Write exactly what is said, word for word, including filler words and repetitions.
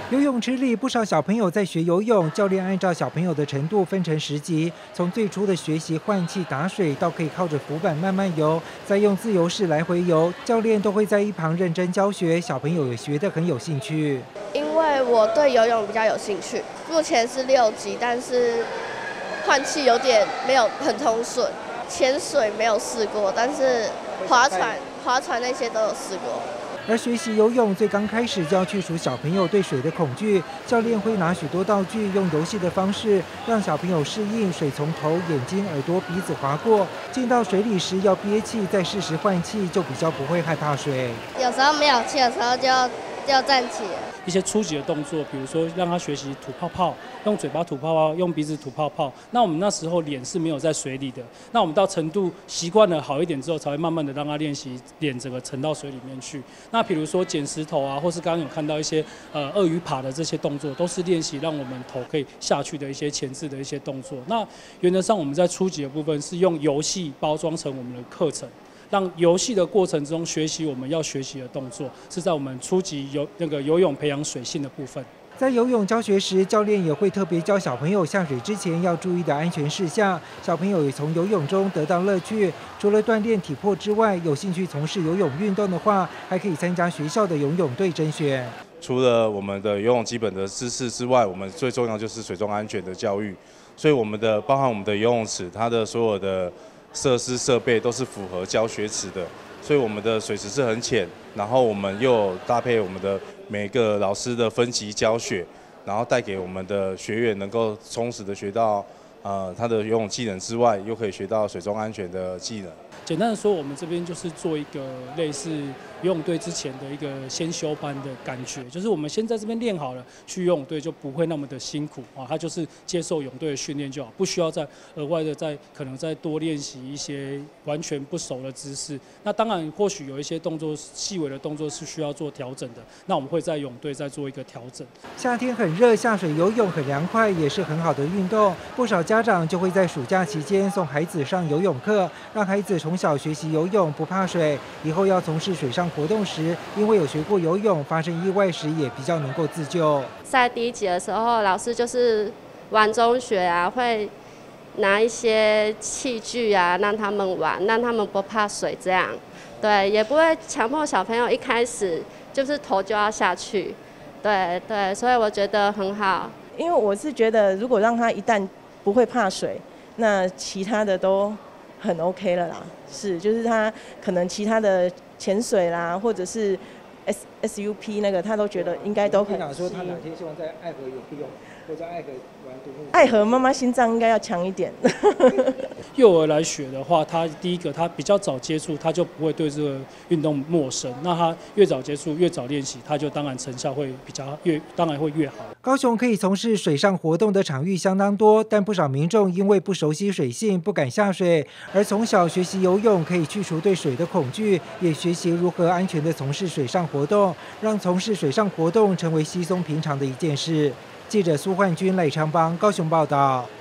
游泳池里不少小朋友在学游泳，教练按照小朋友的程度分成十级，从最初的学习换气打水，到可以靠着浮板慢慢游，再用自由式来回游，教练都会在一旁认真教学，小朋友也学得很有兴趣。 因为我对游泳比较有兴趣，目前是六级，但是换气有点没有很通顺，潜水没有试过，但是划船、划船那些都有试过。 而学习游泳最刚开始就要去除小朋友对水的恐惧，教练会拿许多道具，用游戏的方式让小朋友适应水从头、眼睛、耳朵、鼻子划过。进到水里时要憋气，再适时换气，就比较不会害怕水。 有时候没有气的时候就要就要站起来。 一些初级的动作，比如说让他学习吐泡泡，用嘴巴吐泡泡，用鼻子吐泡泡。那我们那时候脸是没有在水里的，那我们到程度习惯了好一点之后，才会慢慢的让他练习脸整个沉到水里面去。那比如说捡石头啊，或是刚刚有看到一些呃鳄鱼爬的这些动作，都是练习让我们头可以下去的一些前置的一些动作。那原则上我们在初级的部分是用游戏包装成我们的课程。让游戏的过程中学习我们要学习的动作，是在我们初级游那个游泳培养水性的部分。 在游泳教学时，教练也会特别教小朋友下水之前要注意的安全事项。小朋友也从游泳中得到乐趣。除了锻炼体魄之外，有兴趣从事游泳运动的话，还可以参加学校的游泳队甄选。 除了我们的游泳基本的知识之外，我们最重要就是水中安全的教育。所以我们的包含我们的游泳池，它的所有的设施设备都是符合教学池的，所以我们的水池是很浅，然后我们又有搭配我们的每个老师的分级教学，然后带给我们的学员能够充实的学到呃他的游泳技能之外，又可以学到水中安全的技能。 简单的说，我们这边就是做一个类似游泳队之前的一个先修班的感觉，就是我们先在这边练好了，去游泳队就不会那么的辛苦啊，他就是接受泳队的训练就好，不需要再额外的再可能再多练习一些完全不熟的姿势。那当然，或许有一些动作细微的动作是需要做调整的，那我们会在泳队再做一个调整。 夏天很热，下水游泳很凉快，也是很好的运动。不少家长就会在暑假期间送孩子上游泳课，让孩子从小学习游泳，不怕水，以后要从事水上活动时，因为有学过游泳，发生意外时也比较能够自救。 在第一集的时候，老师就是玩中学啊，会拿一些器具啊让他们玩，让他们不怕水，这样对，也不会强迫小朋友一开始就是头就要下去，对对，所以我觉得很好。 因为我是觉得，如果让他一旦不会怕水，那其他的都很 OK 了啦。是，就是他可能其他的潜水啦，或者是 S S U P 那个，他都觉得应该都很。 想说他哪天希望在爱河游泳，或者爱河玩独木。 爱河妈妈心脏应该要强一点。 幼儿来学的话，他第一个他比较早接触，他就不会对这个运动陌生。那他越早接触，越早练习，他就当然成效会比较越，当然会越好。 高雄可以从事水上活动的场域相当多，但不少民众因为不熟悉水性，不敢下水，而从小学习游泳可以去除对水的恐惧，也学习如何安全地从事水上活动，让从事水上活动成为稀松平常的一件事。记者苏焕君、赖昌邦高雄报道。